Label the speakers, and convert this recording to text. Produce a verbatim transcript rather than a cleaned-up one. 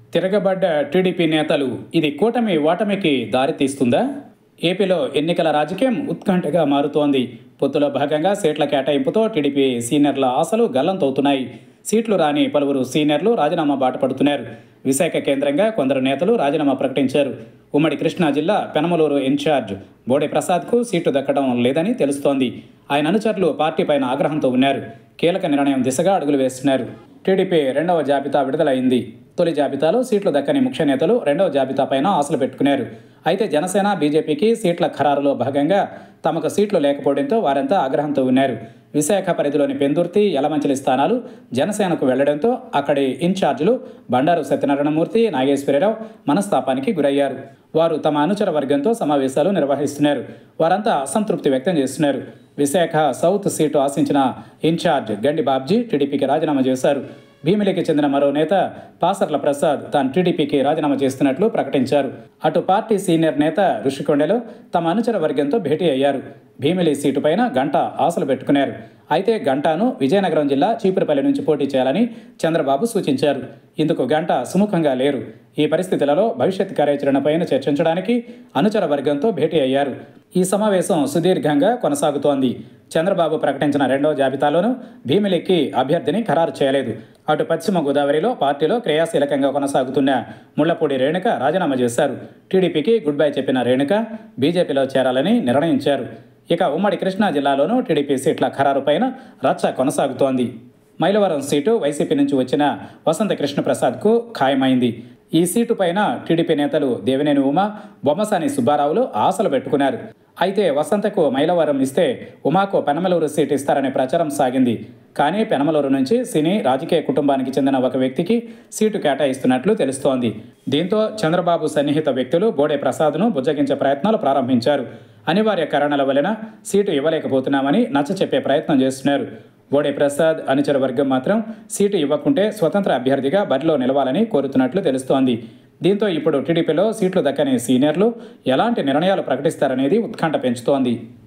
Speaker 1: తిరగబడ్డ TDP నేతలు ఇది కూటమి ఓటమికి దారితీస్తుందా? ఏపీలో ఎన్నికల రాజకీయం ఉత్కంఠగా మారుతోంది. పొత్తులో భాగంగా సీట్ల కేటాయింపుతో టీడీపీ సీనియర్ల ఆశలు గల్లంతవుతున్నాయి. సీట్లు రాని పలువురు సీనియర్లు రాజీనామా బాట పడుతున్నారు. విశాఖ కేంద్రంగా కొందరు నేతలు రాజీనామా ప్రకటించారు. ఉమ్మడి కృష్ణా జిల్లా పెనమలూరు ఇన్ఛార్జ్ బోడే ప్రసాద్కు సీటు దక్కడం లేదని తెలుస్తోంది. ఆయన అనుచరులు పార్టీ పైన ఆగ్రహంతో ఉన్నారు. కీలక నిర్ణయం దిశగా అడుగులు వేస్తున్నారు. టీడీపీ రెండవ జాబితా విడుదలైంది. తొలి జాబితాలో సీట్లు దక్కని ముఖ్య నేతలు రెండవ జాబితా పైన ఆశలు పెట్టుకున్నారు. అయితే జనసేన, బీజేపీకి సీట్ల ఖరారులో భాగంగా తమకు సీట్లు లేకపోవడంతో వారంతా ఆగ్రహంతో ఉన్నారు. విశాఖ పరిధిలోని పెందుర్తి, యలమంచిలి స్థానాలు జనసేనకు వెళ్లడంతో అక్కడి ఇన్ఛార్జీలు బండారు సత్యనారాయణమూర్తి, నాగేశ్వరరావు మనస్తాపానికి గురయ్యారు. వారు తమ అనుచర వర్గంతో సమావేశాలు నిర్వహిస్తున్నారు. వారంతా అసంతృప్తి వ్యక్తం చేస్తున్నారు. విశాఖ సౌత్ సీటు ఆశించిన ఇన్ఛార్జ్ గండి బాబ్జీ టీడీపీకి రాజీనామా చేశారు. భీమిలికి చెందిన మరో నేత పాసర్ల ప్రసాద్ తాను టీడీపీకి రాజీనామా చేస్తున్నట్లు ప్రకటించారు. అటు పార్టీ సీనియర్ నేత ఋషికొండలో తమ అనుచర వర్గంతో భేటీ అయ్యారు. భీమిలి సీటు పైన గంట ఆశలు పెట్టుకున్నారు. అయితే గంటాను విజయనగరం జిల్లా చీపురుపల్లి నుంచి పోటీ చేయాలని చంద్రబాబు సూచించారు. ఇందుకు గంట సుముఖంగా లేరు. ఈ పరిస్థితులలో భవిష్యత్ కార్యాచరణపైన చర్చించడానికి అనుచర వర్గంతో భేటీ అయ్యారు. ఈ సమావేశం సుదీర్ఘంగా కొనసాగుతోంది. చంద్రబాబు ప్రకటించిన రెండవ జాబితాలోనూ భీమిలికి అభ్యర్థిని ఖరారు చేయలేదు. అటు పశ్చిమ గోదావరిలో పార్టీలో క్రియాశీలకంగా కొనసాగుతున్న ముళ్లపూడి రేణుక రాజీనామా చేశారు. టీడీపీకి గుడ్ బై చెప్పిన రేణుక బీజేపీలో చేరాలని నిర్ణయించారు. ఇక ఉమ్మడి కృష్ణా జిల్లాలోనూ టీడీపీ సీట్ల ఖరారుపైన రచ్చ కొనసాగుతోంది. మైలవరం సీటు వైసీపీ నుంచి వచ్చిన వసంత కృష్ణప్రసాద్కు ఖాయమైంది. ఈ సీటు పైన టీడీపీ నేతలు దేవినేని ఉమా, బొమ్మసాని సుబ్బారావులు ఆశలు పెట్టుకున్నారు. అయితే వసంతకు మైలవరం ఇస్తే ఉమాకు పెనమలూరు సీటు ఇస్తారనే ప్రచారం సాగింది. కానీ పెనమలూరు నుంచి సినీ రాజకీయ కుటుంబానికి చెందిన ఒక వ్యక్తికి సీటు కేటాయిస్తున్నట్లు తెలుస్తోంది. దీంతో చంద్రబాబు సన్నిహిత వ్యక్తులు బోడే ప్రసాద్ను బుజ్జగించే ప్రయత్నాలు ప్రారంభించారు. అనివార్య కారణాల వలన సీటు ఇవ్వలేకపోతున్నామని నచ్చ చెప్పే ప్రయత్నం చేస్తున్నారు. బోడే ప్రసాద్ అనుచర వర్గం మాత్రం సీటు ఇవ్వకుంటే స్వతంత్ర అభ్యర్థిగా బరిలో నిలవాలని కోరుతున్నట్లు తెలుస్తోంది. దీంతో ఇప్పుడు టీడీపీలో సీట్లు దక్కని సీనియర్లు ఎలాంటి నిర్ణయాలు ప్రకటిస్తారనేది ఉత్కంఠ పెంచుతోంది.